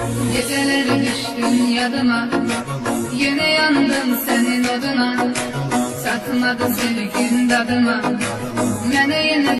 Geceleri düştün yadıma, yine yandım senin oduna. Satmadı sevgin dadıma, mene yine